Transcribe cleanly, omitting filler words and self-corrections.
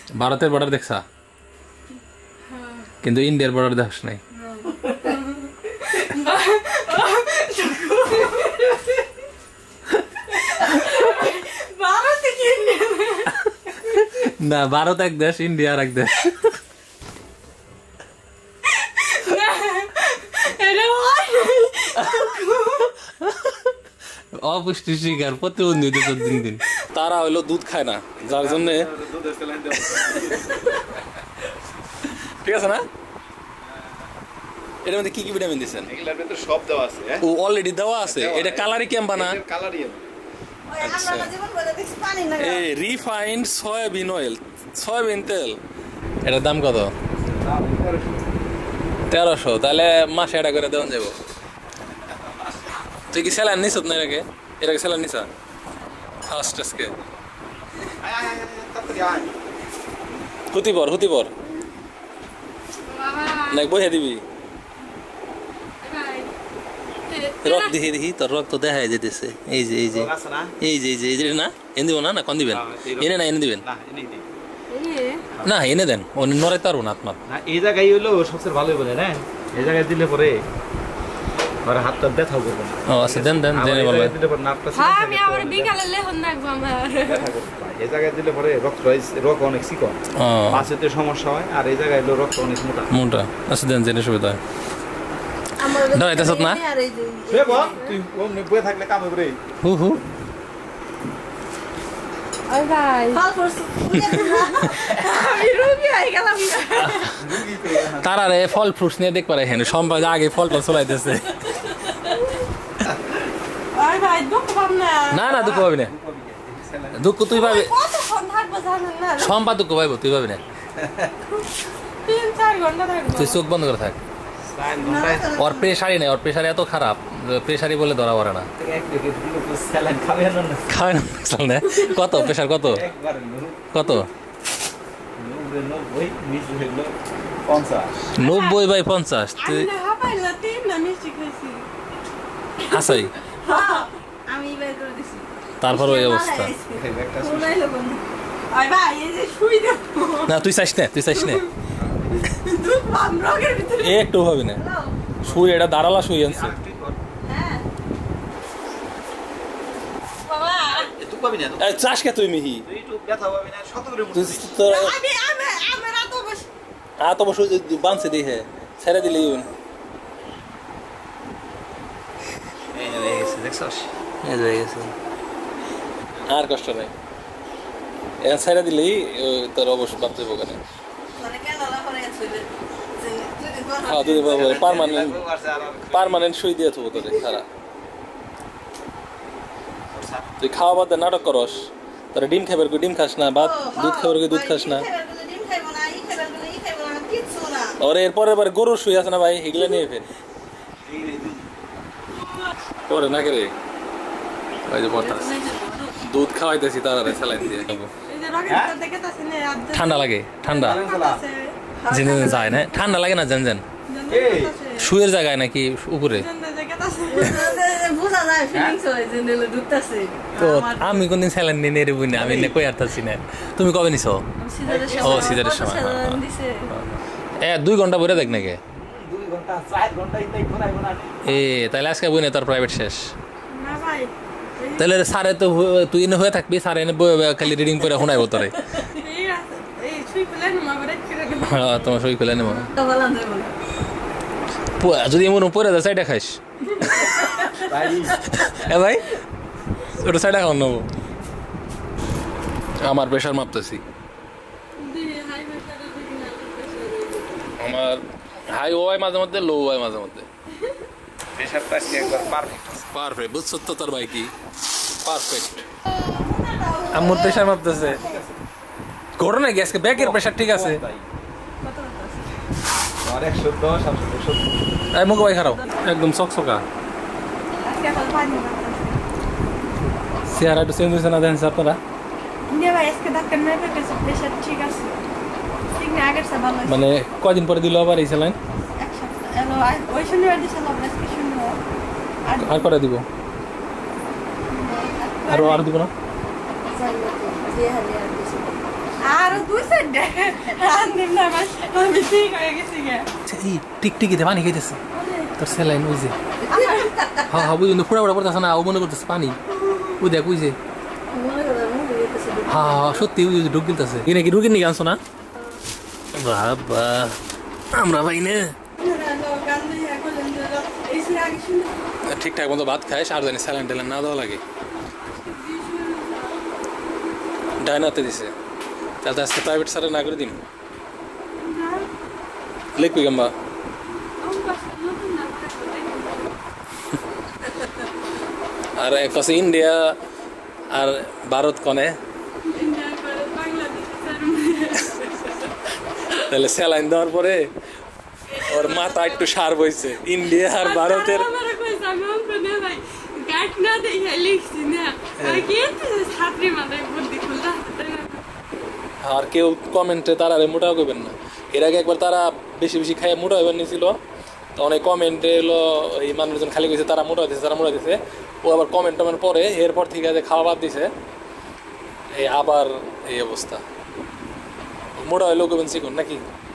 ভারতের বর্ডার দেখছা কিন্তু ইন্ডিয়ার বর্ডার দেখাস নাই না ভারত এক দেশ ইন্ডিয়া আর এক দেশ অপুষ্টি শিকার প্রতিবন্ধী দিন দিন তারা হইলো দুধ খায় না যার জন্য ঠিক আছে না এর মধ্যে কি কি ভিটামিন দিবেন এগুলোর ভিতরে সব দেওয়া আছে ও অলরেডি দেওয়া আছে এটা কালারি কেমবা না কালারি আচ্ছা এই রিফাইন্ড সয়াবিন অয়েল সয়াবিন তেল এটার দাম কত 1300 তাহলে মাসে এটা করে দেওয়া যাবো তুই কি স্যালান নিছ না এর আগে স্যালান নিছা ফার্স্ট আজকে হুতি পর না বহে দিবি রক্ত দেখি তোর রক্ত দেখা যেতেছে এই যে না এনে দিব না কোন দিবেন এনে দিবেন না এনে দেন ও নড়াইতে পারবো না আপনার এই জায়গায় হলো সবচেয়ে ভালো বলে না এই জায়গায় দিলে পরে আর হাতটা ব্যথা করবে না ও আচ্ছা দেন জেনে বলো দিলে পরে নাকটা হ্যাঁ আমি আবার বিকালে লেখন রাখবো আমার এই জায়গায় দিলে পরে রক্ত অনেক চিকন পাশেতে সমস্যা হয় আর এই জায়গায় হলো রক্ত অনেক মোটা আচ্ছা দেন জেনে সুবিধা হয় না এটা সত না রে বাবা তুই ওমনে বসে থাকলে কাম হবে রে হু ওই ভাই ফল ফ্রুটস আমি রোগী হয়ে গেলাম তারা রে ফল ফ্রুটস নিয়ে দেখ পারে হেন সম্পদ আগে ফলটা চলাইতেছে ওই ভাই দুঃখ পাম না না দুঃখ পাবি না দুঃখ তুই পাবি কতক্ষণ থাকবো জানেন না সম্পদ দুঃখ পাইবো তুই পাবি না 3-4 ঘন্টা থাকবো তুই চোখ বন্ধ করে থাক ওর প্রেশারই নেই ওর প্রেশার এত খারাপ প্রেশারই বলে ধরা পড়ে না কত প্রেশার কত 90/50 তুই হাসাই তারপর ওই অবস্থা না তুই চাইস না একটু ভাবি না শুই এটা দাঁড়ালা শুই আনছে চাষ কে তুই মিহি তো বসে বাঁধছে দেখে ছেড়ে দিলে আর কষ্ট নাই ছেড়ে দিলেই তোর অবশ্য বাঁধতে ওখানে পার্মানেন্ট শুই দিয়ে থাকবো তোরে সারা তুই খাওয়া বাদ নাটক করস তোরা ডিম খাবার ডিম খাস না ভাত দুধ খাবার দুধ খাস না ওরে এরপরে এবার গরু শুই আছে না ভাই এগুলো নিয়ে ফের পরে না করে ওই যে বর্তাস দুধ খাওয়াইতেছি তারা স্যালাইন দিয়ে ঠান্ডা লাগে ঠান্ডা যায় না ঠান্ডা লাগে না জান শুয়ের জায়গায় নাকি উপরে আমি কোনদিন স্যালাইন নিয়ে নেব না আমি কই আরতাছি না তুমি কবে নিছো ও সিজারের সময় 2 ঘন্টা বইরা দেখ নাকি 2 ঘন্টা 4 ঘন্টা ইতাই ঘুরাইবো না তাহলে আজকে বই না তোর প্রাইভেট শেষ না ভাই তাহলে সারে তো তুই এনে হয়ে থাকবি সারে এনে খালি রিডিং করে শোনাইব তোরে হ্যাঁ তোমার সই খুলে নেব যদি এমন পরে যায় সাইডে খাইস ভাই ওটা সাইডে খাওয়ান নেবো আমার প্রেশার মাপতেছি আমার হাই হয় মাঝে মধ্যে লো হয় মাঝে মধ্যে পারফেক্ট বুঝছো তো তোর ভাই কি পারফেক্ট আমার প্রেশার মাপতেছে ঘটনা কি আজকে ব্যাকের প্রেশার ঠিক আছে মুখ ভাই খারাপ একদম চকচকা চেহারা একটু চেঞ্জ হয়েছে না দেখেন আপনারা মানে কদিন পরে দিল আবার এই স্যালাইন আর করে দিব আর দিব না আর দুই সাইড রান্দিম না বাস আমি ঠিক হয়ে গেছি গে এই টিকটিকিতে পানি খাইতেছে তোর স্যালাইন ওই যে হ্যাঁ বুঝলি ফুড়া ফুড়া পড়তেছে না ও মনে করতেছে পানি ওই দেখ ওই যে হ্যাঁ সত্যি ওই ঢুক গিলতেছে কি নাকি ঢুকিনি গানছো না বাবা আমরা ভাই না ঠিকঠাক মতো ভাত খাইস আর জানি স্যালাইন ট্যালাইন না দেওয়া লাগে ডায়নাতে দিছে তাহলে আজকে প্রাইভেট স্যারে না করে দিন লিখবি গাম্বা আর এক পাশে ইন্ডিয়া আর ভারত কনে তাহলে স্যালাইন দেওয়ার পরে ওর মাথা একটু শার্প হয়েছে ইন্ডিয়া আর ভারতের আর কেউ কমেন্টে তারা মোটাও করবেন না এর আগে একবার তারা বেশি বেশি খাইয়ে মোটা হইবার নিয়েছিল তো অনেক কমেন্টে এলো এই মানুষজন খালি কইছে তারা মোটা দিছে ও আবার কমেন্ট পরে এরপর থেকে যে খাওয়া বাদ দিছে এই আবার এই অবস্থা মোটা হইলেও করবেন শিখুন নাকি